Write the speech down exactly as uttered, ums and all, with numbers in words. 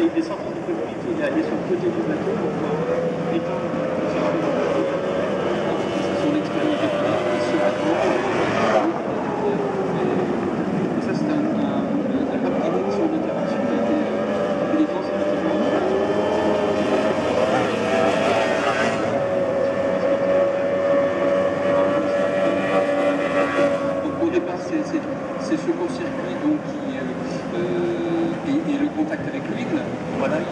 il est sorti du cockpit, il est allé sur le côté du bateau pour pouvoir euh, éteindre le processus. C'est son expérience de pilote, il se raconte. Et ça, c'est un, un, un rapide son d'intervention qui a été euh, défense, effectivement. Donc au départ, c'est ce court-circuit donc qui euh, euh, et, et le contact avec l'huile. Voilà,